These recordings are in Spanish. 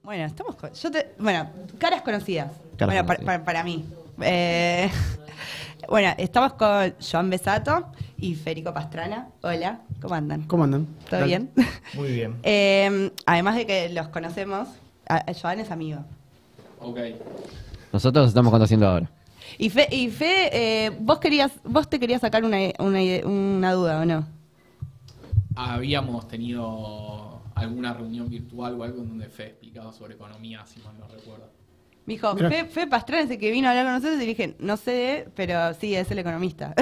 Bueno, estamos con... Bueno, caras conocidas. Caras bueno, conocidas. para mí. Bueno, estamos con Joan Besato y Federico Pastrana. Hola, ¿cómo andan? ¿Cómo andan? ¿Todo bien? Muy bien. Además de que los conocemos, Joan es amigo. Ok. Nosotros estamos conociendo ahora. Y Fe, vos te querías sacar una duda, ¿o no? Habíamos tenido alguna reunión virtual o algo en donde Fe explicaba sobre economía, si mal no recuerdo. Me dijo, Mirá. Fe Pastrana es el que vino a hablar con nosotros y le dije, no sé, pero sí, es el economista.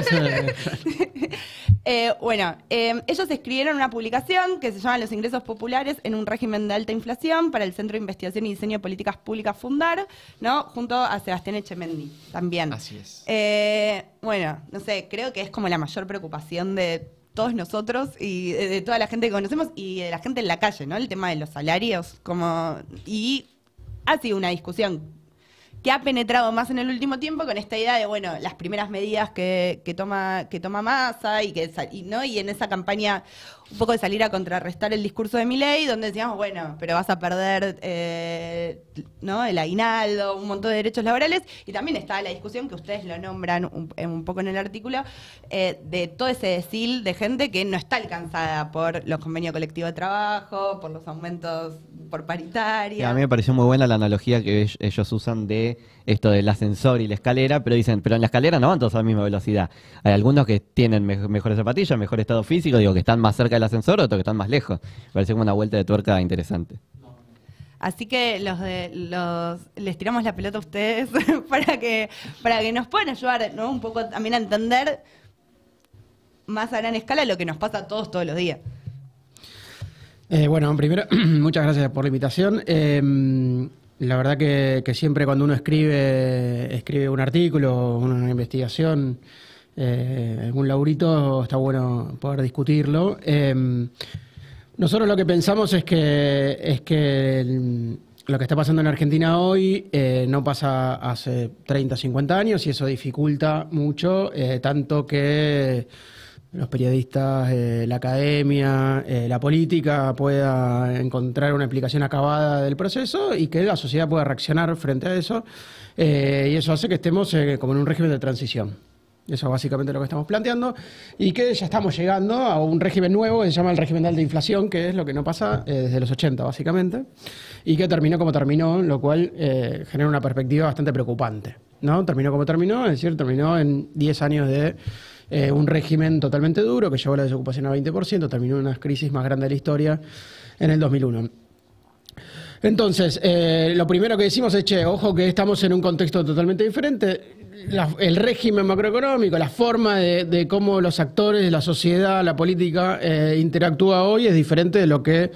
Bueno, ellos escribieron una publicación que se llama Los ingresos populares en un régimen de alta inflación para el Centro de Investigación y Diseño de Políticas Públicas Fundar, ¿no? Junto a Sebastián Echemendi también. Así es. Bueno, no sé, creo que es como la mayor preocupación de todos nosotros y de toda la gente que conocemos y de la gente en la calle, ¿no? El tema de los salarios, y ha sido una discusión que ha penetrado más en el último tiempo con esta idea de, bueno, las primeras medidas que toma Massa y en esa campaña un poco de salir a contrarrestar el discurso de Milei, donde decíamos, bueno, pero vas a perder ¿no? el aguinaldo, un montón de derechos laborales, y también estaba la discusión que ustedes lo nombran un poco en el artículo, de todo ese decil de gente que no está alcanzada por los convenios colectivos de trabajo, por los aumentos por paritaria. A mí me pareció muy buena la analogía que ellos usan de esto del ascensor y la escalera, pero dicen, pero en la escalera no van todos a la misma velocidad. Hay algunos que tienen mejores zapatillas, mejor estado físico, digo, que están más cerca del ascensor, otros que están más lejos. Me parece como una vuelta de tuerca interesante. Así que les tiramos la pelota a ustedes para que nos puedan ayudar, ¿no? Un poco también a entender más a gran escala lo que nos pasa a todos los días. Bueno, primero, muchas gracias por la invitación. La verdad que siempre cuando uno escribe un artículo, una investigación, algún laburito, está bueno poder discutirlo. Nosotros lo que pensamos es que lo que está pasando en Argentina hoy no pasa hace 30, 50 años y eso dificulta mucho, tanto que los periodistas, la academia, la política pueda encontrar una explicación acabada del proceso y que la sociedad pueda reaccionar frente a eso. Y eso hace que estemos como en un régimen de transición. Eso es básicamente lo que estamos planteando. Y que ya estamos llegando a un régimen nuevo que se llama el régimen de alta inflación, que es lo que no pasa desde los 80, básicamente. Y que terminó como terminó, lo cual genera una perspectiva bastante preocupante, ¿no? Terminó como terminó, es decir, terminó en 10 años de un régimen totalmente duro que llevó la desocupación al 20%, terminó en una crisis más grande de la historia en el 2001. Entonces, lo primero que decimos es, ojo que estamos en un contexto totalmente diferente. El régimen macroeconómico, la forma de cómo los actores de la sociedad, la política interactúa hoy es diferente de lo que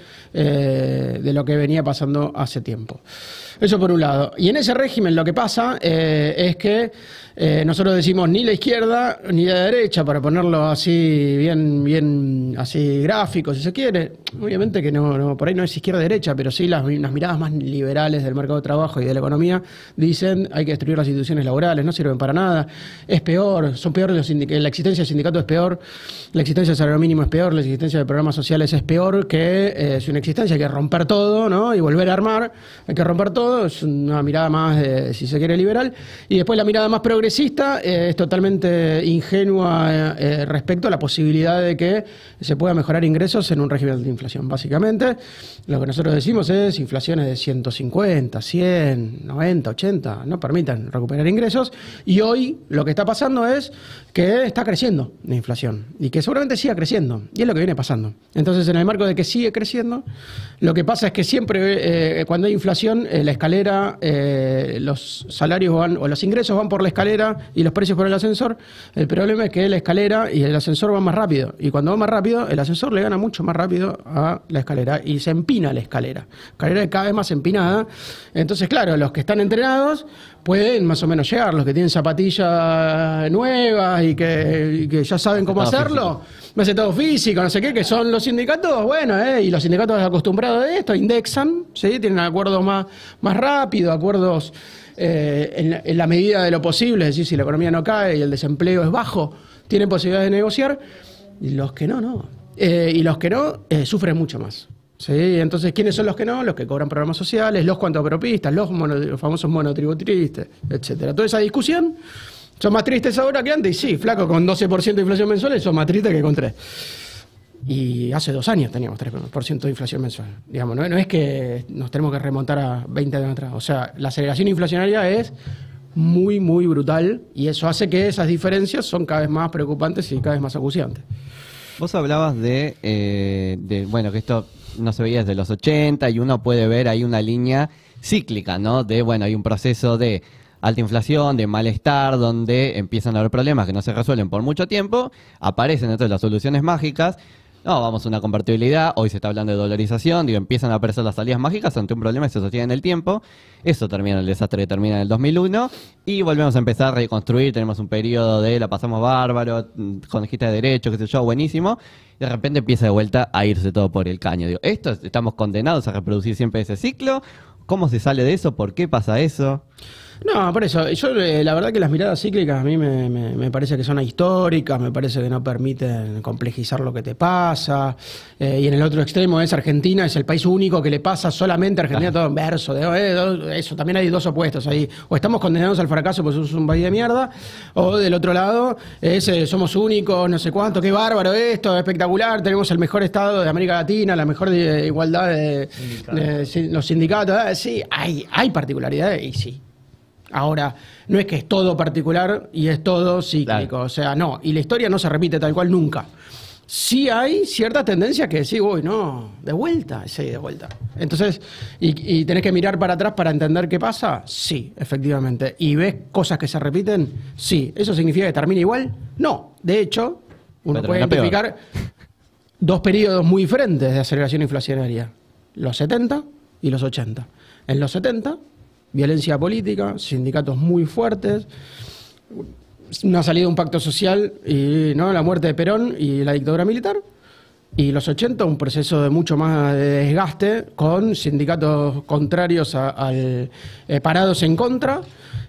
venía pasando hace tiempo. Eso por un lado. Y en ese régimen lo que pasa es que nosotros decimos ni la izquierda ni la derecha, para ponerlo así bien así gráfico, si se quiere. Obviamente que no por ahí no es izquierda-derecha, pero sí las miradas más liberales del mercado de trabajo y de la economía dicen hay que destruir las instituciones laborales, no sirven para nada, es peor, son peores la existencia del sindicato es peor, la existencia del salario mínimo es peor, la existencia de programas sociales es peor que su inexistencia, hay que romper todo, ¿no? Y volver a armar, hay que romper todo, es una mirada más, si se quiere, liberal. Y después la mirada más progresista es totalmente ingenua respecto a la posibilidad de que se pueda mejorar ingresos en un régimen de inflación. Básicamente, lo que nosotros decimos es inflaciones de 150, 100, 90, 80, no permitan recuperar ingresos. Y hoy lo que está pasando es que está creciendo la inflación y que seguramente siga creciendo. Y es lo que viene pasando. Entonces, en el marco de que sigue creciendo, lo que pasa es que siempre cuando hay inflación, la escalera, los salarios van, o los ingresos van por la escalera y los precios por el ascensor. El problema es que la escalera y el ascensor van más rápido. Y cuando va más rápido, el ascensor le gana mucho más rápido a la escalera y se empina la escalera. La escalera cada vez más empinada. Entonces, claro, los que están entrenados pueden más o menos llegar, los que tienen zapatillas nuevas y que ya saben cómo hacerlo, hace todo físico, no sé qué, que son los sindicatos, bueno, y los sindicatos acostumbrados a esto, indexan, ¿sí? Tienen acuerdos más rápidos, acuerdos en la medida de lo posible, es decir, si la economía no cae y el desempleo es bajo, tienen posibilidades de negociar, y los que no. Y los que no sufren mucho más. ¿Sí? Entonces, ¿quiénes son los que no? Los que cobran programas sociales, los cuantopropistas, los famosos monotributistas, etcétera. Toda esa discusión, son más tristes ahora que antes, y sí, flaco, con 12% de inflación mensual, son más tristes que con 3%. Y hace 2 años teníamos 3% de inflación mensual. Digamos, no es que nos tenemos que remontar a 20 años atrás. O sea, la aceleración inflacionaria es muy, muy brutal, y eso hace que esas diferencias son cada vez más preocupantes y cada vez más acuciantes. Vos hablabas bueno, que esto no se veía desde los 80 y uno puede ver ahí una línea cíclica, ¿no? Bueno, hay un proceso de alta inflación, de malestar, donde empiezan a haber problemas que no se resuelven por mucho tiempo, aparecen entonces las soluciones mágicas. No, vamos a una convertibilidad, hoy se está hablando de dolarización, empiezan a aparecer las salidas mágicas ante un problema que se sostiene en el tiempo. Eso termina en el desastre que termina en el 2001 y volvemos a empezar a reconstruir. Tenemos un periodo de la pasamos bárbaro, conquista de derechos, qué sé yo, buenísimo. Y de repente empieza de vuelta a irse todo por el caño. ¿Estamos condenados a reproducir siempre ese ciclo? ¿Cómo se sale de eso? ¿Por qué pasa eso? No, por eso, yo la verdad que las miradas cíclicas a mí me parece que son ahistóricas, me parece que no permiten complejizar lo que te pasa, y en el otro extremo es Argentina, es el país único que le pasa solamente a Argentina todo en verso, eso, también hay dos opuestos ahí, o estamos condenados al fracaso porque somos un país de mierda, o del otro lado somos únicos, no sé cuánto, qué bárbaro esto, espectacular, tenemos el mejor estado de América Latina, la mejor igualdad de los sindicatos, sí, hay particularidades y sí. Ahora, no es que es todo particular y es todo cíclico, claro. O sea, no, y la historia no se repite tal cual nunca. Sí hay cierta tendencia que decís, uy, no, de vuelta. Entonces, ¿y tenés que mirar para atrás para entender qué pasa? Sí, efectivamente. ¿Y ves cosas que se repiten? Sí. ¿Eso significa que termina igual? No. De hecho, uno puede identificar dos periodos muy diferentes de aceleración inflacionaria. Los 70 y los 80. En los 70... violencia política, sindicatos muy fuertes, una salida de un pacto social y la muerte de Perón y la dictadura militar. Y los 80, un proceso de mucho más de desgaste con sindicatos contrarios parados en contra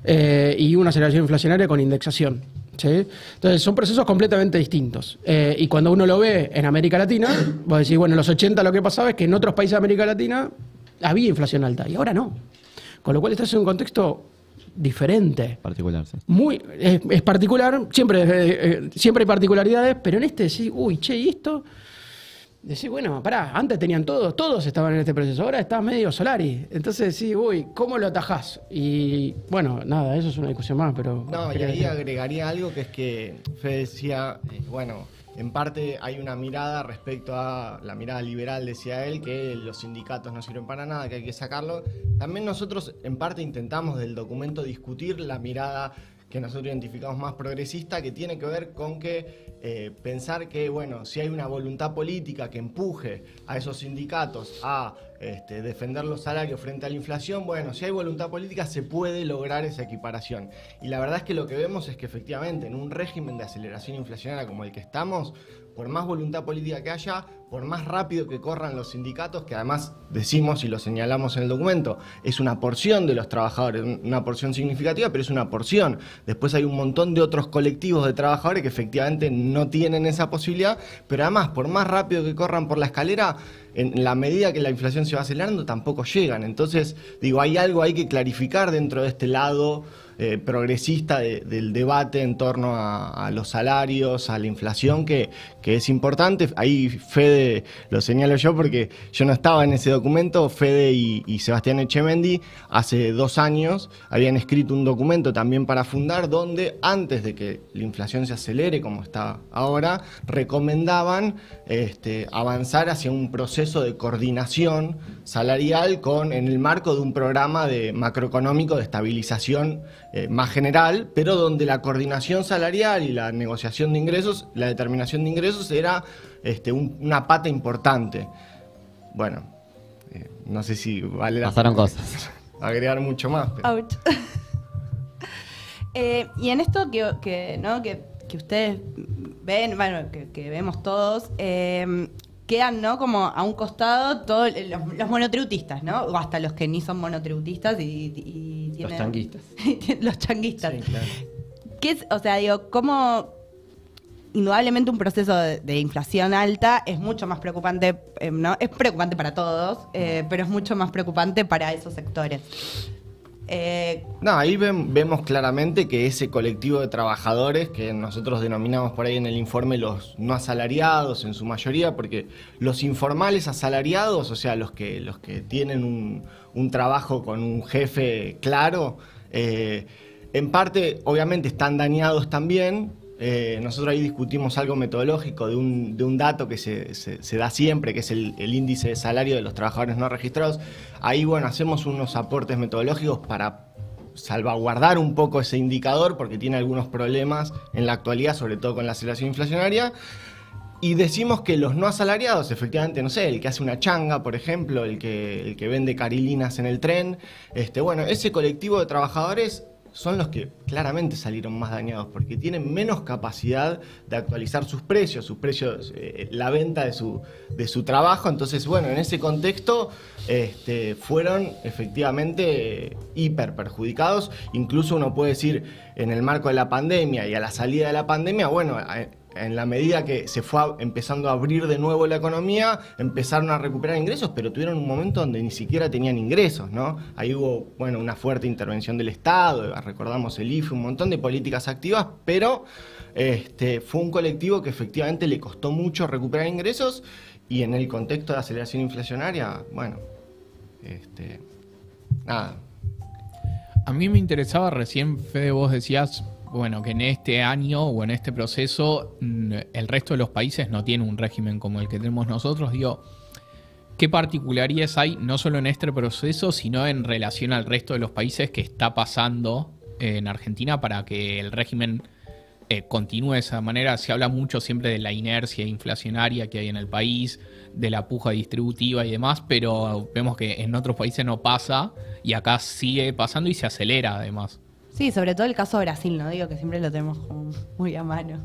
y una aceleración inflacionaria con indexación. ¿Sí? Entonces son procesos completamente distintos. Y cuando uno lo ve en América Latina, vos decís, bueno, en los 80 lo que pasaba es que en otros países de América Latina había inflación alta y ahora no. Con lo cual estás en un contexto diferente. Particular, sí. Es particular, siempre hay particularidades, pero en este decís, uy, che, ¿y esto? Decís, bueno, pará, antes tenían todos estaban en este proceso, ahora está medio Solari. Entonces sí, uy, ¿cómo lo atajás? Y bueno, nada, eso es una discusión más, pero... No, y ahí agregaría algo que es que Fede decía, en parte hay una mirada respecto a la mirada liberal, decía él, que los sindicatos no sirven para nada, que hay que sacarlo. También nosotros en parte intentamos del documento discutir la mirada que nosotros identificamos más progresista, que tiene que ver con que pensar que, si hay una voluntad política que empuje a esos sindicatos a defender los salarios frente a la inflación, si hay voluntad política se puede lograr esa equiparación. Y la verdad es que lo que vemos es que efectivamente en un régimen de aceleración inflacionaria como el que estamos, por más voluntad política que haya, por más rápido que corran los sindicatos, que además decimos y lo señalamos en el documento, es una porción de los trabajadores, una porción significativa, pero es una porción. Después hay un montón de otros colectivos de trabajadores que efectivamente no tienen esa posibilidad, pero además, por más rápido que corran por la escalera, en la medida que la inflación se va acelerando, tampoco llegan. Entonces, hay algo ahí que clarificar dentro de este lado progresista del debate en torno a los salarios, a la inflación, que es importante. Ahí Fede, lo señalo yo porque yo no estaba en ese documento, Fede y Sebastián Echemendi hace 2 años habían escrito un documento también para Fundar, donde antes de que la inflación se acelere como está ahora, recomendaban avanzar hacia un proceso de coordinación salarial en el marco de un programa macroeconómico de estabilización más general, pero donde la coordinación salarial y la negociación de ingresos, la determinación de ingresos era una pata importante. Bueno, no sé si vale la Pasaron pena cosas. agregar mucho más. Pero... Ouch. Y en esto que ustedes ven, que vemos todos, quedan, ¿no?, como a un costado todos los monotributistas, ¿no? O hasta los que ni son monotributistas y tienen... Los changuistas. Los changuistas. Sí, claro. ¿Qué es, o sea, digo, cómo indudablemente un proceso de inflación alta es mucho más preocupante, ¿no? Es preocupante para todos, pero es mucho más preocupante para esos sectores. No, ahí vemos claramente que ese colectivo de trabajadores, que nosotros denominamos por ahí en el informe los no asalariados en su mayoría, porque los informales asalariados, o sea, los que tienen un trabajo con un jefe claro, en parte obviamente están dañados también. Nosotros ahí discutimos algo metodológico de un dato que se da siempre, que es el índice de salario de los trabajadores no registrados. Ahí, bueno, hacemos unos aportes metodológicos para salvaguardar un poco ese indicador, porque tiene algunos problemas en la actualidad, sobre todo con la aceleración inflacionaria. Y decimos que los no asalariados, efectivamente, no sé, el que hace una changa, por ejemplo, el que vende carilinas en el tren, bueno, ese colectivo de trabajadores son los que claramente salieron más dañados porque tienen menos capacidad de actualizar sus precios, la venta de su trabajo. Entonces, bueno, en ese contexto fueron efectivamente hiper perjudicados. Incluso uno puede decir, en el marco de la pandemia y a la salida de la pandemia, bueno, en la medida que se fue empezando a abrir de nuevo la economía, empezaron a recuperar ingresos, pero tuvieron un momento donde ni siquiera tenían ingresos, ¿no? Ahí hubo, bueno, una fuerte intervención del Estado, recordamos el IFE, un montón de políticas activas, pero fue un colectivo que efectivamente le costó mucho recuperar ingresos, y en el contexto de aceleración inflacionaria, bueno, nada. A mí me interesaba, recién, Fede, vos decías, bueno, que en este año o en este proceso el resto de los países no tiene un régimen como el que tenemos nosotros. Digo, ¿qué particularidades hay no solo en este proceso, sino en relación al resto de los países que está pasando en Argentina para que el régimen continúe de esa manera? Se habla mucho siempre de la inercia inflacionaria que hay en el país, de la puja distributiva y demás, pero vemos que en otros países no pasa y acá sigue pasando y se acelera además. Sí, sobre todo el caso de Brasil, ¿no? Digo que siempre lo tenemos como muy a mano.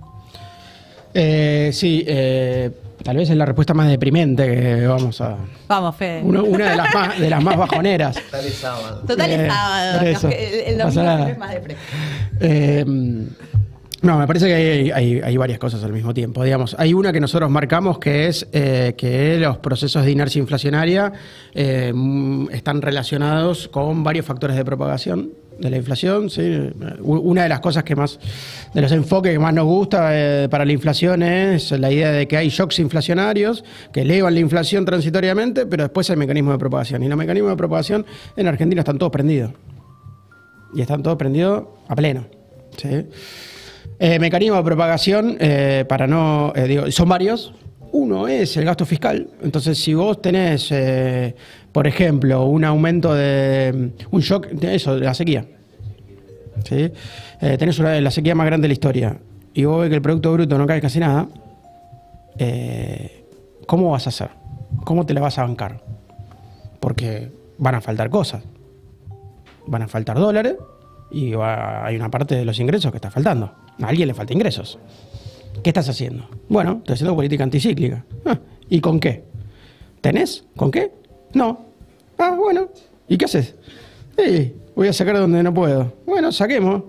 Sí, tal vez es la respuesta más deprimente que vamos a... Vamos, Fede. Una de las más bajoneras. Total es sábado. Total es sábado. por eso. El domingo siempre es más depresivo. No, me parece que hay varias cosas al mismo tiempo. Digamos, hay una que nosotros marcamos que es que los procesos de inercia inflacionaria están relacionados con varios factores de propagación de la inflación. ¿Sí? Una de las cosas de los enfoques que más nos gusta para la inflación es la idea de que hay shocks inflacionarios que elevan la inflación transitoriamente, pero después hay mecanismos de propagación. Y los mecanismos de propagación en Argentina están todos prendidos. Y están todos prendidos a pleno. ¿Sí? Mecanismo de propagación, son varios. Uno es el gasto fiscal. Entonces, si vos tenés, por ejemplo, un aumento de un shock, de la sequía. ¿Sí? Tenés la sequía más grande de la historia y vos ves que el Producto Bruto no cae casi nada, ¿cómo vas a hacer? ¿Cómo te la vas a bancar? Porque van a faltar cosas. Van a faltar dólares y hay una parte de los ingresos que está faltando. A alguien le falta ingresos. ¿Qué estás haciendo? Bueno, estoy haciendo política anticíclica. ¿Y con qué? ¿Tenés? ¿Con qué? No. Bueno. ¿Y qué haces? Voy a sacar donde no puedo. Bueno, saquemos.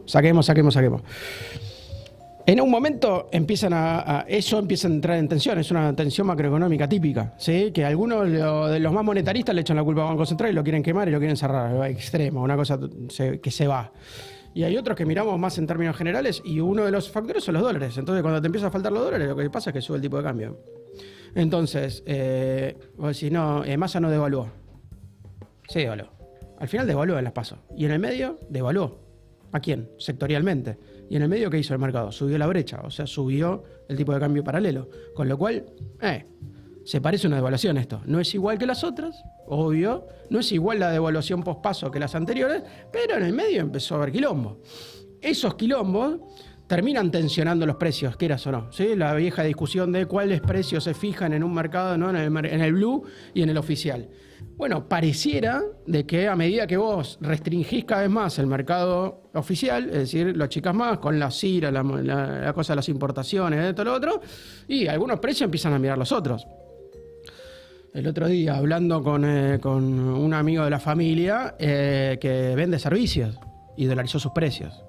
En un momento eso empieza a entrar en tensión. Es una tensión macroeconómica típica, ¿sí? Que algunos de los más monetaristas le echan la culpa al Banco Central y lo quieren quemar y lo quieren cerrar. Extremo, una cosa que se va. Y hay otros que miramos más en términos generales y uno de los factores son los dólares. Entonces, cuando te empiezan a faltar los dólares, lo que pasa es que sube el tipo de cambio. Entonces, vos decís, no, Massa no devaluó. Sí, devaluó. Al final devaluó en las PASO. Y en el medio, devaluó. ¿A quién? Sectorialmente. Y en el medio, ¿qué hizo el mercado? Subió la brecha, o sea, subió el tipo de cambio paralelo. Con lo cual, se parece a una devaluación esto. No es igual que las otras, obvio. No es igual la devaluación post-paso que las anteriores, pero en el medio empezó a haber quilombo. Esos quilombos terminan tensionando los precios, quieras o no. ¿Sí? La vieja discusión de cuáles precios se fijan en un mercado, ¿no? en el blue y en el oficial. Bueno, pareciera de que a medida que vos restringís cada vez más el mercado oficial, es decir, lo achicás más con la CIRA, la cosa de las importaciones, de todo lo otro, y algunos precios empiezan a mirar los otros. El otro día, hablando con un amigo de la familia que vende servicios y dolarizó sus precios.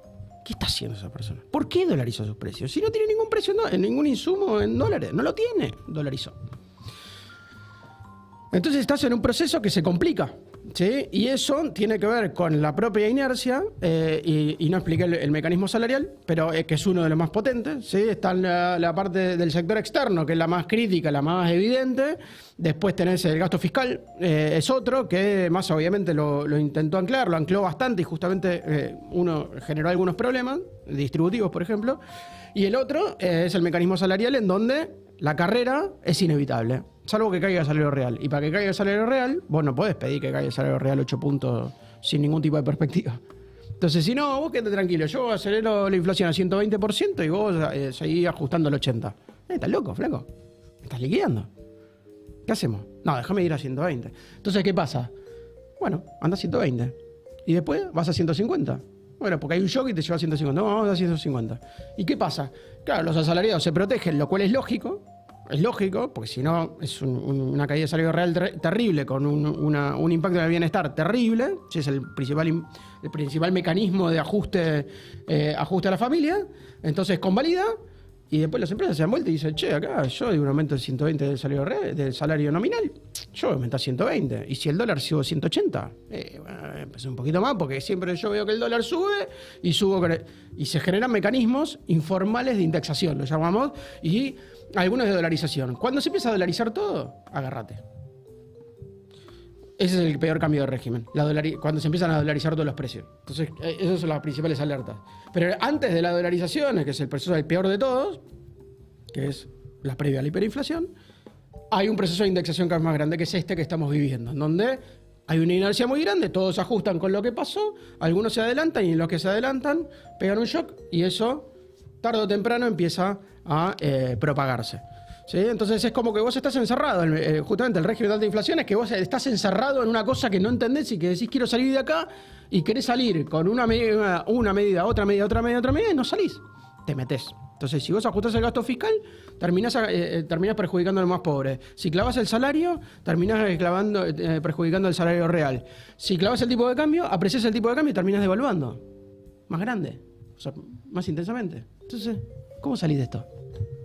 ¿Qué está haciendo esa persona? ¿Por qué dolarizó sus precios? Si no tiene ningún precio, ningún insumo en dólares. No lo tiene, dolarizó. Entonces estás en un proceso que se complica, ¿sí? Y eso tiene que ver con la propia inercia, y no expliqué el mecanismo salarial, pero que es uno de los más potentes, ¿sí? Está la parte del sector externo, que es la más crítica, la más evidente. Después tenés el gasto fiscal, es otro, que más obviamente lo intentó anclar, lo ancló bastante y justamente uno generó algunos problemas, distributivos por ejemplo. Y el otro es el mecanismo salarial, en donde la carrera es inevitable, salvo que caiga el salario real. Y para que caiga el salario real, vos no podés pedir que caiga el salario real 8 puntos sin ningún tipo de perspectiva. Entonces, si no, vos quédate tranquilo. Yo acelero la inflación a 120% y vos seguís ajustando al 80%. ¿Estás loco, flaco? ¿Me estás liquidando? ¿Qué hacemos? No, déjame ir a 120. Entonces, ¿qué pasa? Bueno, anda a 120. Y después vas a 150. Bueno, porque hay un shock y te lleva a 150. No, vamos a 150. ¿Y qué pasa? Claro, los asalariados se protegen, lo cual es lógico. Es lógico, porque si no es una caída de salario real terrible, con un impacto en el bienestar terrible. Ese es el principal mecanismo de ajuste a la familia. Entonces convalida. Y después las empresas se dan vuelta y dicen, che, acá yo digo un aumento del 120 del salario nominal, yo voy a aumentar 120. Y si el dólar sube 180, bueno, empecé un poquito más, porque siempre yo veo que el dólar sube y se generan mecanismos informales de indexación, lo llamamos, y algunos de dolarización. Cuando se empieza a dolarizar todo, agárrate. Ese es el peor cambio de régimen, cuando se empiezan a dolarizar todos los precios. Entonces, esas son las principales alertas. Pero antes de la dolarización, que es el proceso del peor de todos, que es la previa a la hiperinflación, hay un proceso de indexación cada vez más grande, que es este que estamos viviendo, en donde hay una inercia muy grande, todos se ajustan con lo que pasó, algunos se adelantan y los que se adelantan pegan un shock y eso, tarde o temprano, empieza a propagarse. ¿Sí? Entonces es como que vos estás encerrado, justamente el régimen de alta inflación es que vos estás encerrado en una cosa que no entendés y que decís quiero salir de acá y querés salir con una medida, otra medida y no salís, te metés. Entonces si vos ajustás el gasto fiscal, terminás perjudicando a los más pobres. Si clavas el salario, terminás perjudicando el salario real. Si clavas el tipo de cambio, apreciás el tipo de cambio y terminás devaluando. Más grande, o sea, más intensamente. Entonces, ¿cómo salís de esto?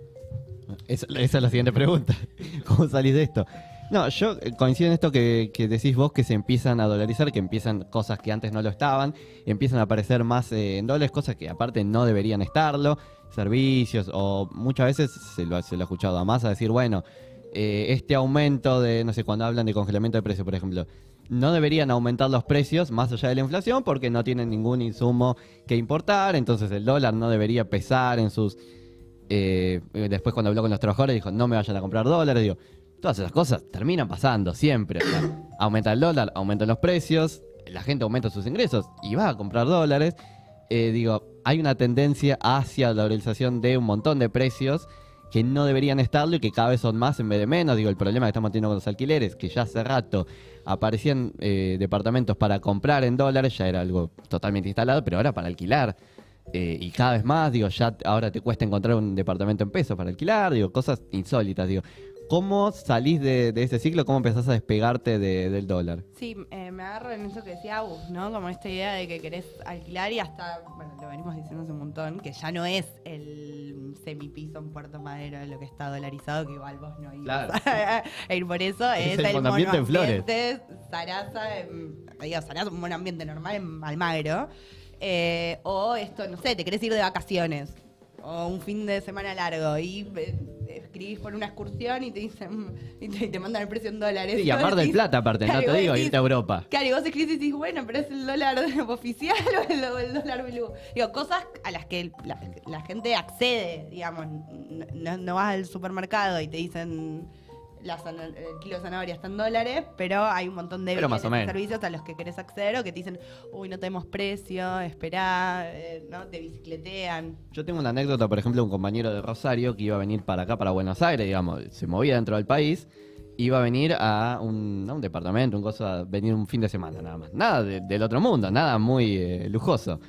Esa es la siguiente pregunta. ¿Cómo salís de esto? No, yo coincido en esto que decís vos, que se empiezan a dolarizar, que empiezan cosas que antes no lo estaban, empiezan a aparecer más en dólares, cosas que aparte no deberían estarlo, servicios, o muchas veces se lo he escuchado a Massa decir, bueno, este aumento de, no sé, cuando hablan de congelamiento de precios, por ejemplo, no deberían aumentar los precios más allá de la inflación porque no tienen ningún insumo que importar, entonces el dólar no debería pesar en sus... después cuando habló con los trabajadores dijo, no me vayan a comprar dólares, digo, todas esas cosas terminan pasando siempre. O sea, aumenta el dólar, aumentan los precios, la gente aumenta sus ingresos y va a comprar dólares. Digo, hay una tendencia hacia la dolarización de un montón de precios que no deberían estarlo y que cada vez son más en vez de menos. Digo, el problema que estamos teniendo con los alquileres, que ya hace rato aparecían departamentos para comprar en dólares, ya era algo totalmente instalado, pero ahora para alquilar. Y cada vez más, digo, ya ahora te cuesta encontrar un departamento en pesos para alquilar, digo, cosas insólitas, digo. ¿Cómo salís de ese ciclo? ¿Cómo empezás a despegarte del dólar? Sí, me agarro en eso que decía Agus, ¿no? Como esta idea de que querés alquilar y hasta, bueno, lo venimos diciendo hace un montón, que ya no es el semipiso en Puerto Madero de lo que está dolarizado, que igual vos no ibas a ir por eso, es el monoambiente en Flores. Sarasa, Sarasa, un monoambiente normal en Almagro. O esto, no sé, te querés ir de vacaciones o un fin de semana largo y escribís por una excursión y te dicen y te mandan el precio en dólares. Y a Mar del Plata aparte, claro, no te digo irte a Europa. Claro, y vos escribís y decís, bueno, pero es el dólar oficial o el dólar blue. Digo, cosas a las que la gente accede, digamos. No vas al supermercado y te dicen... el kilo de zanahoria está en dólares, pero hay un montón de bienes y servicios a los que querés acceder o que te dicen, uy, no tenemos precio, esperá, ¿no? Te bicicletean. Yo tengo una anécdota, por ejemplo, de un compañero de Rosario que iba a venir para acá, para Buenos Aires, digamos, se movía dentro del país, iba a venir a un departamento, venir un fin de semana nada más. Nada del otro mundo, nada muy lujoso.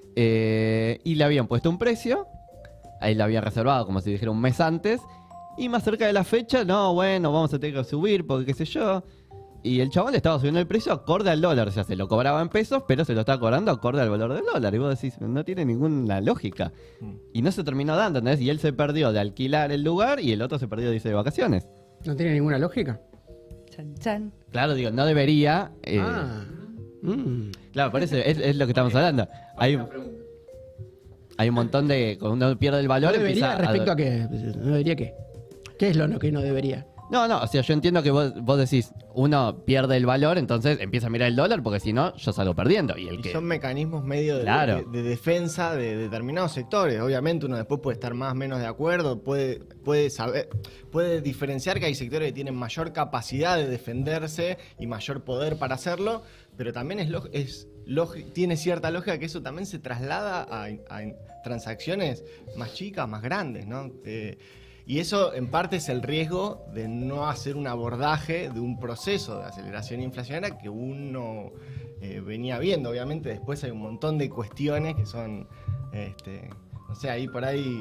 Y le habían puesto un precio, ahí lo había reservado, como si dijera un mes antes. Y más cerca de la fecha, no, bueno, vamos a tener que subir porque qué sé yo. y el chabón le estaba subiendo el precio acorde al dólar. O sea, se lo cobraba en pesos, pero se lo estaba cobrando acorde al valor del dólar. Y vos decís, no tiene ninguna lógica. Y no se terminó dando, ¿entendés? Y él se perdió de alquilar el lugar y el otro se perdió de irse de vacaciones. ¿No tiene ninguna lógica? Chan, chan. Claro, digo, no debería. Claro, por eso es lo que estamos hablando. Hay un montón de. Cuando uno pierde el valor, ¿No debería empieza respecto a qué? ¿No debería qué? ¿Qué es lo que no debería? No, o sea, yo entiendo que vos decís, uno pierde el valor, entonces empieza a mirar el dólar, porque si no, yo salgo perdiendo. Y son mecanismos medio de defensa de determinados sectores. Obviamente uno después puede estar más o menos de acuerdo, puede saber, puede diferenciar que hay sectores que tienen mayor capacidad de defenderse y mayor poder para hacerlo, pero también tiene cierta lógica que eso también se traslada a transacciones más chicas, más grandes, ¿no? Y eso en parte es el riesgo de no hacer un abordaje de un proceso de aceleración inflacionaria que uno venía viendo. Obviamente después hay un montón de cuestiones que son, no sé, ahí por ahí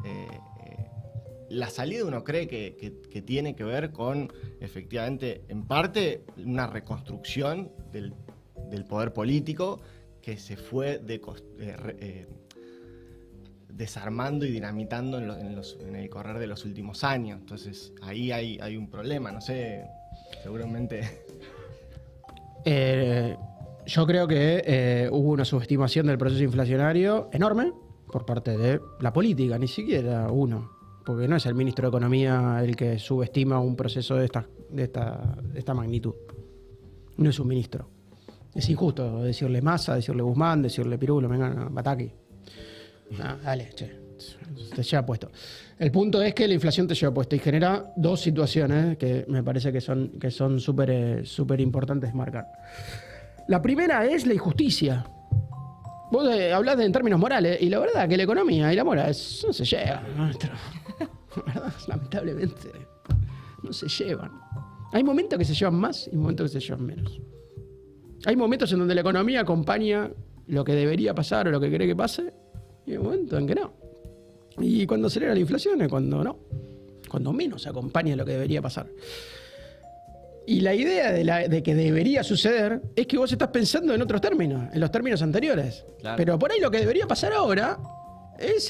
la salida uno cree que tiene que ver con, efectivamente, en parte una reconstrucción del poder político que se fue desarmando y dinamitando en el correr de los últimos años. Entonces ahí hay un problema, no sé, seguramente. Yo creo que hubo una subestimación del proceso inflacionario enorme por parte de la política, ni siquiera uno, porque no es el ministro de Economía el que subestima un proceso de esta magnitud. No es un ministro. Es injusto decirle Massa, decirle Guzmán, decirle Pirulo, venga, Bataki. Dale, te lleva puesto. El punto es que la inflación te lleva puesto y genera dos situaciones que me parece que son súper importantes marcar. La primera es la injusticia. Vos hablás en términos morales y la verdad que la economía y la moral no se llevan. La verdad, lamentablemente, no se llevan. Hay momentos que se llevan más y momentos que se llevan menos. Hay momentos en donde la economía acompaña lo que debería pasar o lo que cree que pase, y hay momentos en que no. Y cuando acelera la inflación es cuando no. Cuando menos acompaña lo que debería pasar. Y la idea de que debería suceder es que vos estás pensando en otros términos, en los términos anteriores. Claro. Pero por ahí lo que debería pasar ahora es,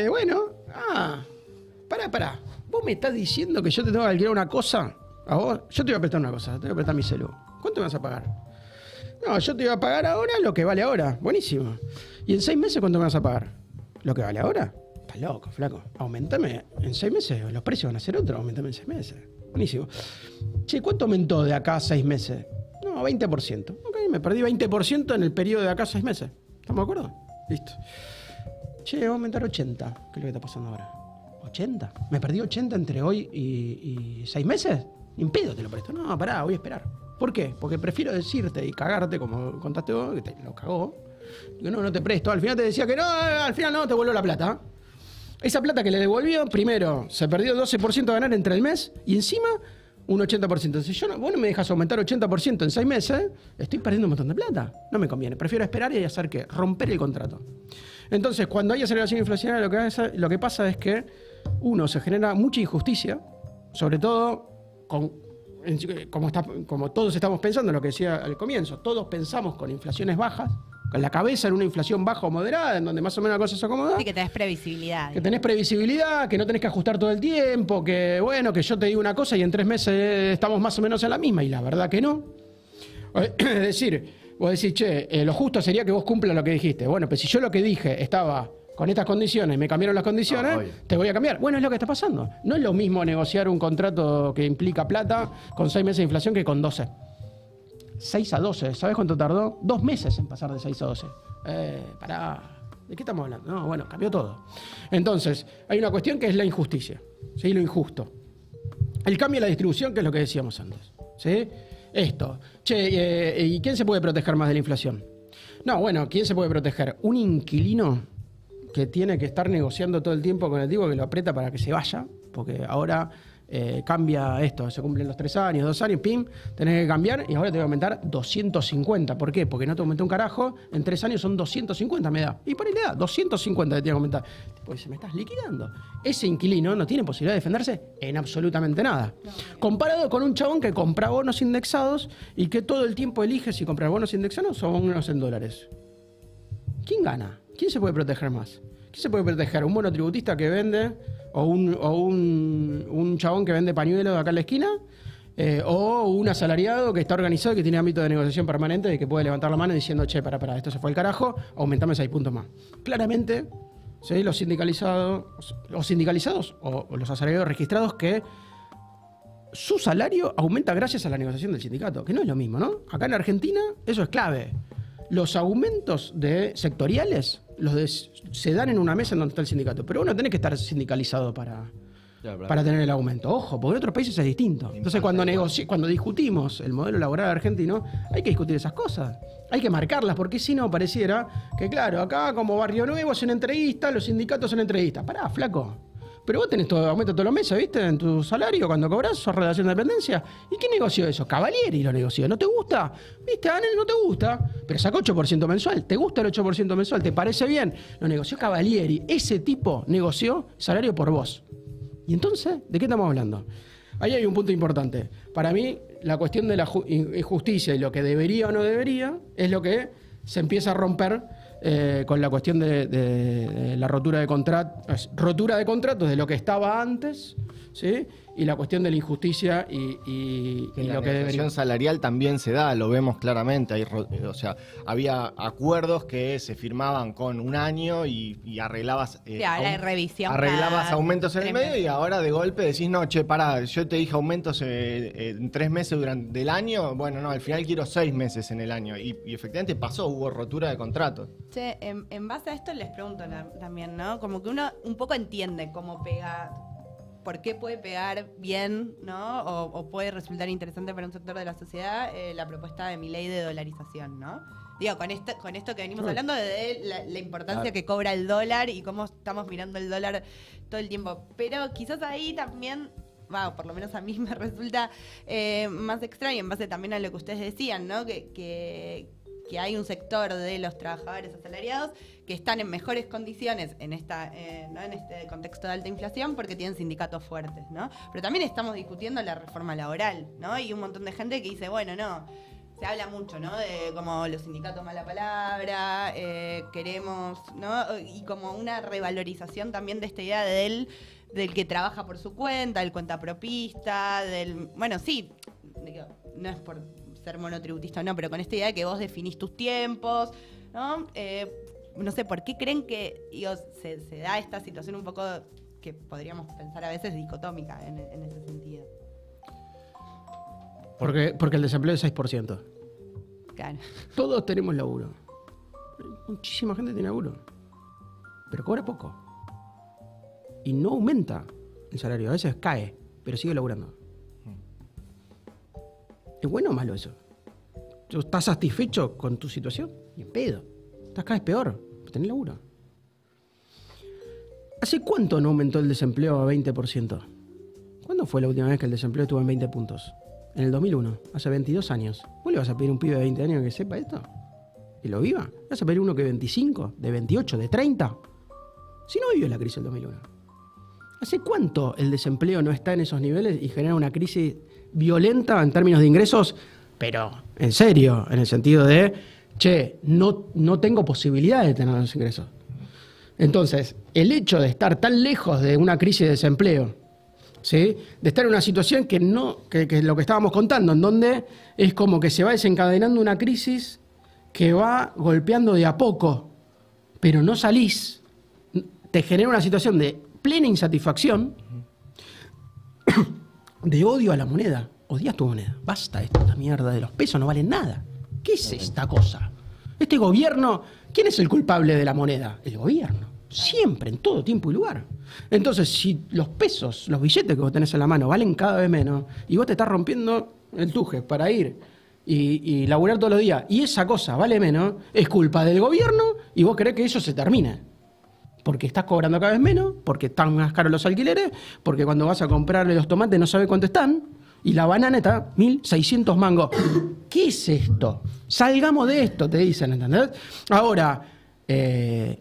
pará. ¿Vos me estás diciendo que yo te tengo que alquilar una cosa? ¿A vos? Yo te voy a prestar una cosa, te voy a prestar mi celu. ¿Cuánto me vas a pagar? No, yo te voy a pagar ahora lo que vale ahora. Buenísimo. ¿Y en 6 meses cuánto me vas a pagar? ¿Lo que vale ahora? Estás loco, flaco. Aumentame en 6 meses, los precios van a ser otros, aumentame en 6 meses. Buenísimo. Che, ¿cuánto aumentó de acá a 6 meses? No, 20%. Ok, me perdí 20% en el periodo de acá a 6 meses. ¿Estamos de acuerdo? Listo. Che, va a aumentar 80. ¿Qué es lo que está pasando ahora? ¿80? ¿Me perdí 80 entre hoy y 6 meses? Ni en pedo te lo presto. No, pará, voy a esperar. ¿Por qué? Porque prefiero decirte y cagarte, como contaste vos, que te lo cagó. Digo, no te presto. Al final te decía que no, al final no, te vuelvo la plata. Esa plata que le devolvió, primero, se perdió 12% a ganar entre el mes y encima un 80%. Si vos no me dejas aumentar 80% en 6 meses, estoy perdiendo un montón de plata. No me conviene. Prefiero esperar y hacer ¿qué? Romper el contrato. Entonces, cuando hay aceleración inflacionaria, lo que pasa es que, uno, se genera mucha injusticia, sobre todo como todos estamos pensando, lo que decía al comienzo, todos pensamos con inflaciones bajas, con la cabeza en una inflación baja o moderada, en donde más o menos la cosa se acomoda. Sí, que tenés previsibilidad. Que tenés previsibilidad, que no tenés que ajustar todo el tiempo, que bueno, que yo te digo una cosa y en 3 meses estamos más o menos en la misma, y la verdad que no. Es decir, vos decís, che, lo justo sería que vos cumplas lo que dijiste. Bueno, pues si yo lo que dije estaba con estas condiciones, me cambiaron las condiciones, te voy a cambiar. Bueno, es lo que está pasando. No es lo mismo negociar un contrato que implica plata con 6 meses de inflación que con 12. 6 a 12, ¿sabes cuánto tardó? 2 meses en pasar de 6 a 12. Pará, ¿de qué estamos hablando? No, bueno, cambió todo. Entonces, hay una cuestión que es la injusticia, ¿sí? Lo injusto. El cambio en la distribución, que es lo que decíamos antes, ¿sí? Esto. Che, ¿y quién se puede proteger más de la inflación? No, bueno, ¿quién se puede proteger? Un inquilino que tiene que estar negociando todo el tiempo con el tipo que lo aprieta para que se vaya, porque ahora cambia esto, se cumplen los 3 años, 2 años, pim, tenés que cambiar y ahora te voy a aumentar 250. ¿Por qué? Porque no te aumenté un carajo, en 3 años son 250 me da. Y por ahí le da, 250 te tiene que aumentar. Pues se me estás liquidando. Ese inquilino no tiene posibilidad de defenderse en absolutamente nada. Comparado con un chabón que compra bonos indexados y que todo el tiempo elige si comprar bonos indexados o bonos en dólares. ¿Quién gana? ¿Quién se puede proteger más? ¿Quién se puede proteger? ¿Un monotributista que vende? ¿O un chabón que vende pañuelos acá en la esquina? ¿O un asalariado que está organizado y que tiene ámbito de negociación permanente y que puede levantar la mano diciendo, che, para, esto se fue al carajo, aumentame 6 puntos más? Claramente, ¿sí? Los sindicalizados o los asalariados registrados que su salario aumenta gracias a la negociación del sindicato, que no es lo mismo, ¿no? Acá en Argentina eso es clave. Los aumentos sectoriales se dan en una mesa en donde está el sindicato, pero uno tenés que estar sindicalizado para tener el aumento. Ojo, porque en otros países es distinto. Entonces, cuando discutimos el modelo laboral argentino, hay que discutir esas cosas. Hay que marcarlas, porque si no, pareciera que, claro, acá como Barrio Nuevo es una entrevista, los sindicatos son entrevistas. Pará, flaco. Pero vos tenés todo, aumento todos los meses, ¿viste? En tu salario, cuando cobras, sos relación de dependencia. ¿Y quién negoció eso? Cavalieri lo negoció. ¿No te gusta? ¿Viste, Anel? No te gusta. Pero sacó 8% mensual. ¿Te gusta el 8% mensual? ¿Te parece bien? Lo negoció Cavalieri. Ese tipo negoció salario por vos. ¿Y entonces? ¿De qué estamos hablando? Ahí hay un punto importante. Para mí, la cuestión de la injusticia y lo que debería o no debería es lo que se empieza a romper con la cuestión de la rotura de contratos de lo que estaba antes, ¿sí? Y la cuestión de la injusticia y la lo que debería. negociación salarial también se da, lo vemos claramente. O sea, había acuerdos que se firmaban con un año y arreglabas ahora hay revisión arreglabas aumentos en el 3 medio meses. y ahora de golpe decís, no, che, pará, yo te dije aumentos en 3 meses durante el año, bueno, no, al final quiero 6 meses en el año. Y efectivamente pasó, hubo rotura de contratos. Che, en base a esto les pregunto también, ¿no? Como que uno un poco entiende cómo pega, por qué puede pegar bien, ¿no? O puede resultar interesante para un sector de la sociedad la propuesta de Milei de dolarización, ¿no? Digo, con esto que venimos hablando de la importancia que cobra el dólar y cómo estamos mirando el dólar todo el tiempo. Pero quizás ahí también, por lo menos a mí me resulta más extraño, en base también a lo que ustedes decían, ¿no? Que hay un sector de los trabajadores asalariados que están en mejores condiciones en ¿no? en este contexto de alta inflación porque tienen sindicatos fuertes, ¿no? Pero también estamos discutiendo la reforma laboral, ¿no? Y un montón de gente que dice, bueno, no, se habla mucho, ¿no? De como los sindicatos mala palabra, queremos, ¿no? Y como una revalorización también de esta idea del que trabaja por su cuenta, del cuentapropista, bueno, sí, no es por ser monotributista o no, pero con esta idea de que vos definís tus tiempos, ¿no? No sé, ¿por qué creen que se da esta situación un poco que podríamos pensar a veces dicotómica en ese sentido? Porque el desempleo es 6%. Claro. Todos tenemos laburo. Muchísima gente tiene laburo. Pero cobra poco. Y no aumenta el salario. A veces cae, pero sigue laburando. ¿Es bueno o malo eso? ¿Estás satisfecho con tu situación? Ni en pedo. Estás cada vez peor. Tenés laburo. ¿Hace cuánto no aumentó el desempleo a 20%? ¿Cuándo fue la última vez que el desempleo estuvo en 20 puntos? En el 2001, hace 22 años. ¿Vos le vas a pedir a un pibe de 20 años que sepa esto? ¿Que lo viva? ¿Le vas a pedir uno que 25, de 28, de 30? Si no vivió la crisis del 2001. ¿Hace cuánto el desempleo no está en esos niveles y genera una crisis violenta en términos de ingresos? Pero, en serio, en el sentido de, che, no tengo posibilidad de tener los ingresos. Entonces, el hecho de estar tan lejos de una crisis de desempleo, ¿sí? De estar en una situación que es lo que estábamos contando, en donde es como que se va desencadenando una crisis que va golpeando de a poco, pero no salís, te genera una situación de plena insatisfacción, de odio a la moneda. Odias tu moneda. Basta esta mierda de los pesos, no valen nada. ¿Qué es esta cosa? Este gobierno, ¿quién es el culpable de la moneda? El gobierno. Siempre, en todo tiempo y lugar. Entonces, si los pesos, los billetes que vos tenés en la mano valen cada vez menos y vos te estás rompiendo el tuje para ir y laburar todos los días y esa cosa vale menos, es culpa del gobierno y vos querés que eso se termine. porque estás cobrando cada vez menos, porque están más caros los alquileres, porque cuando vas a comprarle los tomates no sabes cuánto están, y la banana está 1.600 mangos. ¿Qué es esto? Salgamos de esto, te dicen, ¿entendés? Ahora, el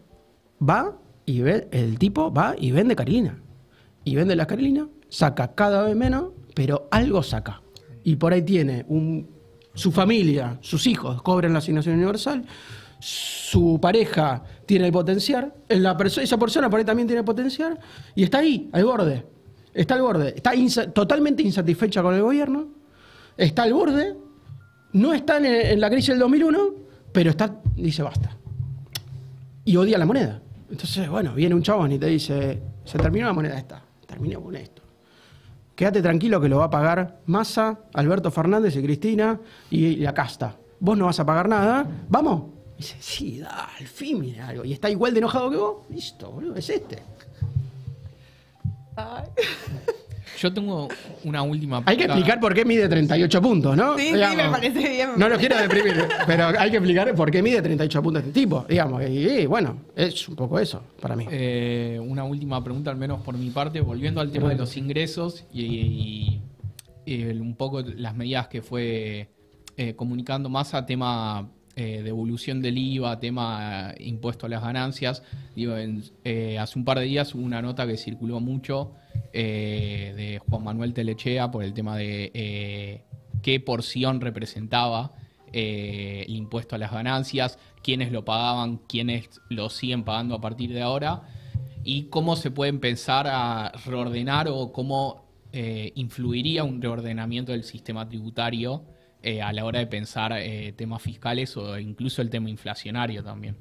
tipo va y vende Carolina. Y vende las Carolinas, saca cada vez menos, pero algo saca. Y por ahí tiene su familia, sus hijos cobran la asignación universal, su pareja tiene el potencial, esa persona por ahí también tiene el potencial, y está ahí, al borde. Está al borde. Está totalmente insatisfecha con el gobierno, está al borde, no está en la crisis del 2001, pero dice basta. Y odia la moneda. Entonces, bueno, viene un chabón y te dice, se terminó la moneda esta, terminó con esto. Quédate tranquilo que lo va a pagar Massa, Alberto Fernández y Cristina y la casta. Vos no vas a pagar nada, ¿vamos? Y dice, sí, da, al fin mira algo. Y está igual de enojado que vos, listo, boludo, es este. Ay. Yo tengo una última Hay que explicar por qué mide 38 puntos, ¿no? Sí, Digamos, sí, me parece bien. No lo quiero deprimir, pero hay que explicar por qué mide 38 puntos este tipo, digamos. Y bueno, es un poco eso para mí. Una última pregunta, al menos por mi parte, volviendo al tema de los ingresos y un poco las medidas que fue comunicando Massa, tema devolución del IVA, tema impuesto a las ganancias. Digo, hace un par de días hubo una nota que circuló mucho de Juan Manuel Telechea por el tema de qué porción representaba el impuesto a las ganancias, quiénes lo pagaban, quiénes lo siguen pagando a partir de ahora, y cómo se puede empezar a reordenar o cómo influiría un reordenamiento del sistema tributario a la hora de pensar temas fiscales o incluso el tema inflacionario también.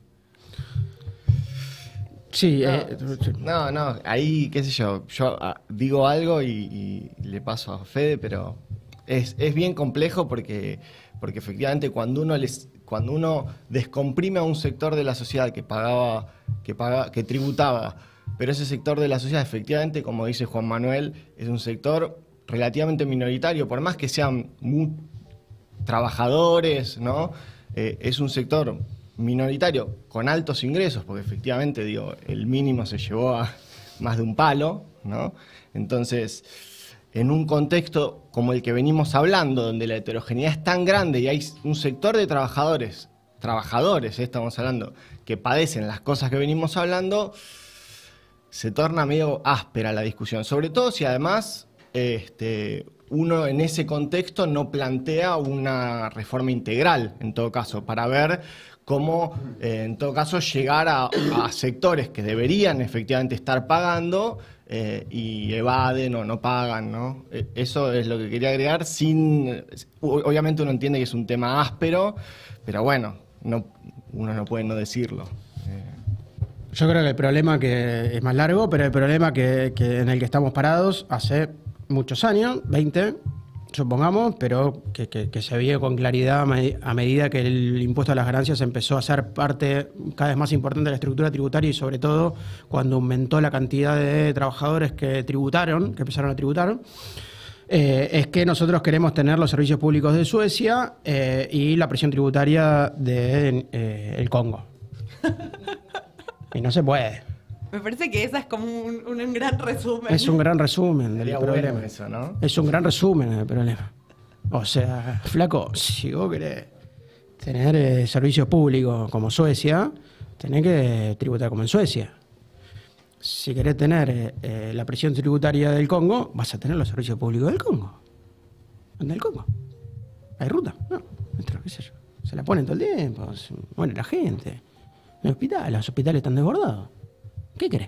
Sí, No, ahí, qué sé yo digo algo y le paso a Fede, pero es bien complejo porque efectivamente cuando uno descomprime a un sector de la sociedad que tributaba, pero ese sector de la sociedad efectivamente, como dice Juan Manuel, es un sector relativamente minoritario, por más que sean trabajadores, ¿no? Es un sector minoritario con altos ingresos, porque efectivamente, digo, el mínimo se llevó a más de un palo, ¿no? Entonces, en un contexto como el que venimos hablando, donde la heterogeneidad es tan grande y hay un sector de trabajadores, estamos hablando, que padecen las cosas que venimos hablando, se torna medio áspera la discusión, sobre todo si además uno en ese contexto no plantea una reforma integral, en todo caso, para ver cómo, en todo caso, llegar a sectores que deberían efectivamente estar pagando y evaden o no pagan, ¿no? Eso es lo que quería agregar. Obviamente uno entiende que es un tema áspero, pero bueno, uno no puede no decirlo. Yo creo que el problema que es más largo, pero el problema que en el que estamos parados hace muchos años, 20, supongamos, pero que se vio con claridad a medida que el impuesto a las ganancias empezó a ser parte cada vez más importante de la estructura tributaria y sobre todo cuando aumentó la cantidad de trabajadores que empezaron a tributar, es que nosotros queremos tener los servicios públicos de Suecia y la presión tributaria del Congo. Y no se puede. Me parece que esa es como un gran resumen. Es un gran resumen del problema. Bueno eso, ¿no? Es un gran resumen del problema. O sea, flaco, si vos querés tener servicios públicos como Suecia, tenés que tributar como en Suecia. Si querés tener la presión tributaria del Congo, vas a tener los servicios públicos del Congo. ¿Dónde el Congo? ¿Hay ruta? No, qué sé yo. Se la ponen todo el tiempo, se muere la gente. Los hospitales están desbordados. ¿Qué querés?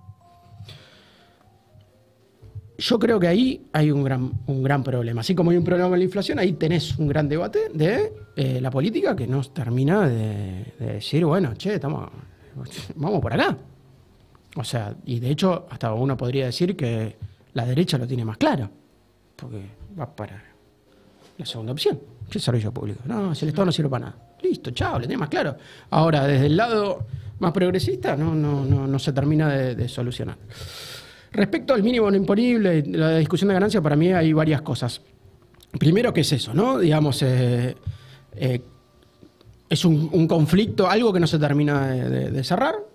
Yo creo que ahí hay un gran problema. Así como hay un problema con la inflación, ahí tenés un gran debate de la política que nos termina de decir, bueno, vamos por acá. O sea, y de hecho, hasta uno podría decir que la derecha lo tiene más claro. Porque va para la segunda opción. ¿Qué servicio público? No, si el Estado no sirve para nada. Listo, chao, lo tiene más claro. Ahora, desde el lado más progresista, no se termina de solucionar. Respecto al mínimo no imponible y la discusión de ganancia, para mí hay varias cosas. Primero, ¿qué es eso? ¿No? Digamos, es un conflicto, algo que no se termina de cerrar,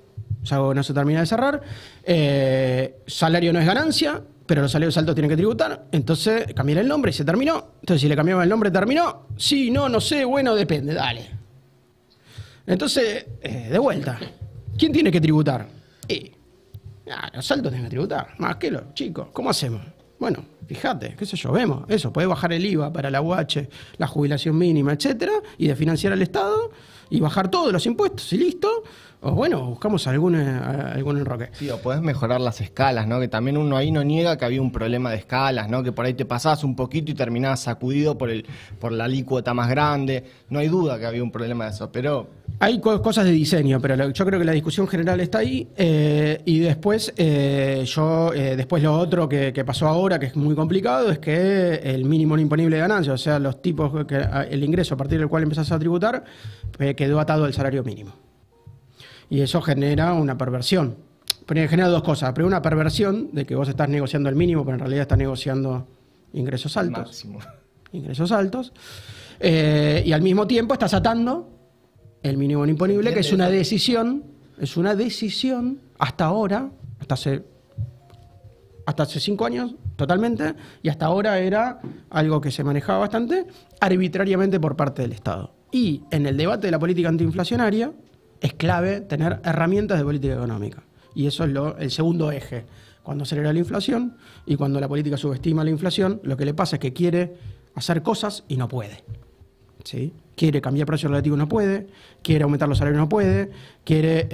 es algo que no se termina de cerrar. Salario no es ganancia, pero los salarios altos tienen que tributar. Entonces, cambiar el nombre y se terminó. Entonces, si le cambiamos el nombre, ¿terminó? Sí, no sé, bueno, depende, dale. Entonces, de vuelta, ¿quién tiene que tributar? Los altos tienen que tributar, más que los chicos. ¿Cómo hacemos? Bueno, fíjate, qué sé yo, vemos eso. Podés bajar el IVA para la UH, la jubilación mínima, etcétera, y de financiar al Estado y bajar todos los impuestos y listo. O bueno, buscamos algún enroque. Sí, o podés mejorar las escalas, ¿no? Que también uno ahí no niega que había un problema de escalas, ¿no? Que por ahí te pasabas un poquito y terminabas sacudido por la alícuota más grande. No hay duda que había un problema de eso, pero... Hay cosas de diseño, pero yo creo que la discusión general está ahí. Y después, después lo otro que pasó ahora, que es muy complicado, es que el mínimo no imponible de ganancia, o sea, los tipos, el ingreso a partir del cual empezás a tributar, quedó atado al salario mínimo. Y eso genera una perversión. Pero genera dos cosas. Primero, una perversión de que vos estás negociando el mínimo, pero en realidad estás negociando ingresos altos. Máximo. Ingresos altos. Y al mismo tiempo estás atando el mínimo no imponible, que es una decisión hasta ahora, hasta hace 5 años totalmente, y hasta ahora era algo que se manejaba bastante arbitrariamente por parte del Estado. Y en el debate de la política antiinflacionaria es clave tener herramientas de política económica. Y eso es el segundo eje. Cuando acelera la inflación y cuando la política subestima la inflación, lo que le pasa es que quiere hacer cosas y no puede. ¿Sí? Quiere cambiar precios relativos, no puede. Quiere aumentar los salarios, no puede. Quiere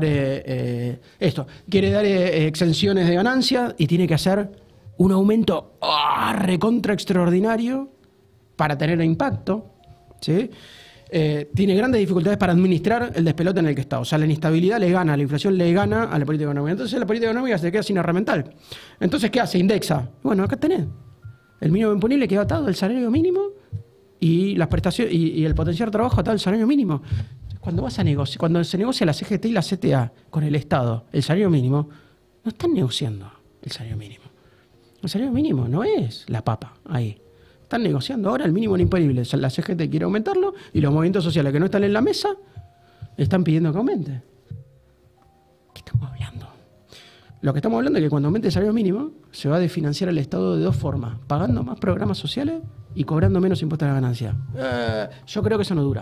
quiere dar exenciones de ganancia y tiene que hacer un aumento recontra extraordinario para tener impacto. ¿Sí? Tiene grandes dificultades para administrar el despelote en el que está. O sea, la inestabilidad le gana, la inflación le gana a la política económica. Entonces la política económica se queda sin herramental. Entonces, ¿qué hace? Indexa. Bueno, acá tenés. El mínimo imponible queda atado al salario mínimo y las prestaciones y el potencial trabajo atado al salario mínimo. Cuando vas a negociar, cuando se negocia la CGT y la CTA con el Estado, el salario mínimo, no están negociando el salario mínimo. El salario mínimo no es la papa ahí. Están negociando ahora el mínimo no imponible. La CGT quiere aumentarlo y los movimientos sociales que no están en la mesa están pidiendo que aumente. ¿Qué estamos hablando? Lo que estamos hablando es que cuando aumente el salario mínimo se va a desfinanciar el Estado de dos formas: pagando más programas sociales y cobrando menos impuestos a la ganancia. Yo creo que eso no dura.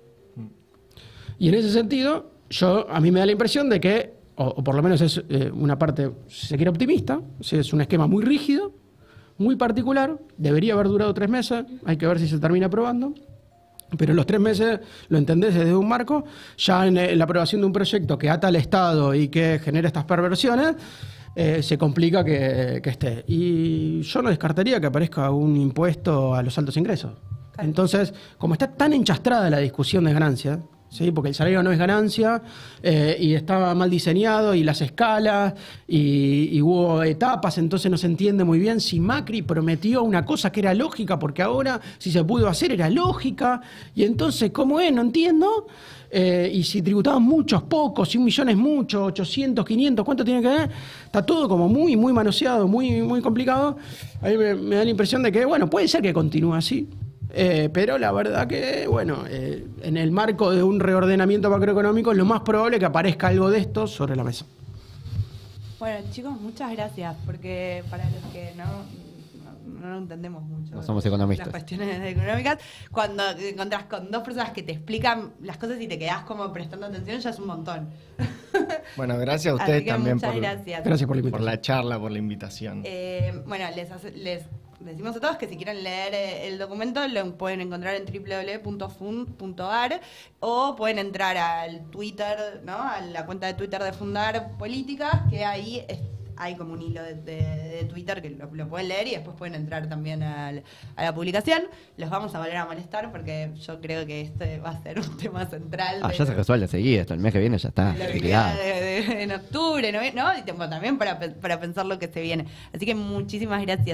Y en ese sentido, a mí me da la impresión de que, o por lo menos es una parte, si se quiere, optimista, es un esquema muy rígido, muy particular, debería haber durado 3 meses, hay que ver si se termina aprobando, pero los 3 meses lo entendés desde un marco, ya en la aprobación de un proyecto que ata al Estado y que genera estas perversiones, se complica que esté. Y yo no descartaría que aparezca un impuesto a los altos ingresos. Claro. Entonces, como está tan enchastrada la discusión de ganancias, ¿sí? Porque el salario no es ganancia y estaba mal diseñado y las escalas y hubo etapas, entonces no se entiende muy bien si Macri prometió una cosa que era lógica, porque ahora si se pudo hacer era lógica, y entonces ¿cómo es? No entiendo. Y si tributaban muchos, pocos, si 1 millón es mucho, 800, 500, ¿cuánto tiene que ver? Está todo como muy manoseado, muy complicado. A mí me da la impresión de que, bueno, puede ser que continúe así. Pero la verdad que, bueno, en el marco de un reordenamiento macroeconómico, lo más probable es que aparezca algo de esto sobre la mesa. Bueno, chicos, muchas gracias, porque para los que no entendemos mucho no somos economistas, las cuestiones económicas, cuando te encontrás con 2 personas que te explican las cosas y te quedás como prestando atención, ya es un montón. Bueno, gracias a ustedes también gracias por la charla, por la invitación. Bueno, les decimos a todos que si quieren leer el documento lo pueden encontrar en www.fund.ar o pueden entrar al Twitter, ¿no? A la cuenta de Twitter de Fundar Políticas, que ahí hay como un hilo de Twitter que lo pueden leer y después pueden entrar también a la publicación. Los vamos a volver a molestar porque yo creo que este va a ser un tema central. Ya se resuelve seguir, esto el mes que viene ya está. En octubre, ¿no? Y también para pensar lo que se viene. Así que muchísimas gracias.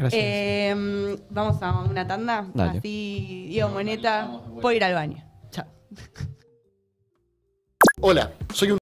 Vamos a una tanda. Dale. Así Diego Moneta puede ir al baño. Chao. Hola, soy un